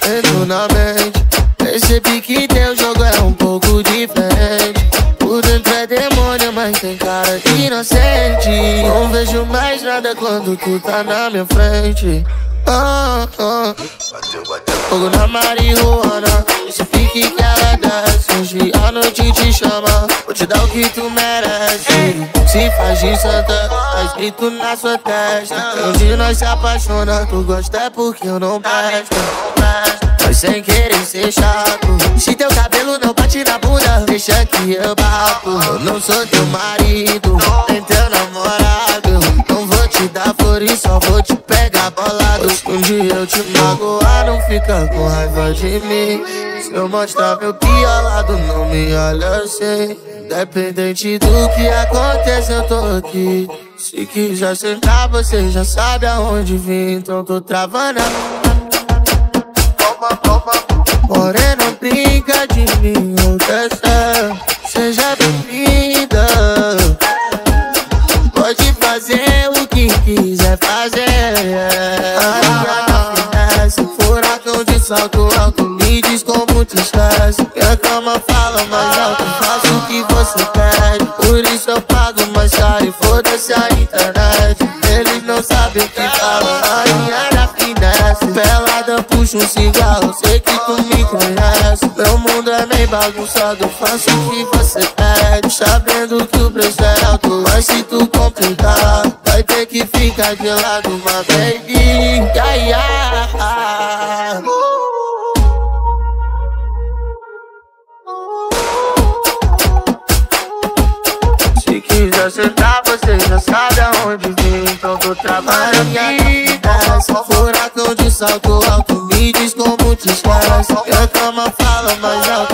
entro na mente. Percebi que teu jogo é um pouco diferente. Por dentro é demônio, mas tem cara de inocente. Não vejo mais nada quando tu tá na minha frente. Fogo na marihuana, esse pique que ela desce. Hoje a noite te chama, vou te dar o que tu merece. Se faz de santa, tá escrito na sua testa. Onde nós se apaixona, tu gosta é porque eu não presto. Mas sem querer ser chato, se teu cabelo não bate na bunda, deixa que eu bato. Eu não sou teu marido, nem teu namorado. Não vou te dar flores, só vou te pegar bolado. Se um dia eu te magoar, não fica com raiva de mim. Se eu mostrar meu pior lado, não me olha assim. Independente do que aconteça, eu tô aqui. Se quiser sentar, você já sabe aonde vim. Então tô travando. Morena, brinca de mim, ou descer. Seja bem-vinda. Pode fazer o que quiser fazer. Finesse, furacão de salto alto, me diz como te esquece. Minha cama fala mais alto, faço o que você pede. Por isso eu pago mais caro e foda-se a internet. Eles não sabem o que falam, a minha da finesse. Pelada, puxa um cigarro, sei que tu me conhece. Meu mundo é meio bagunçado, faço o que você pede. Sabendo que o preço é alto, mas se tu complicar, vai ter que ficar de lado, uma baby. Se quiser sentar, você já sabe aonde vim. Então tô travando a minha vida. Furacão de salto alto, me diz como te esquece. Minha cama fala mais alto,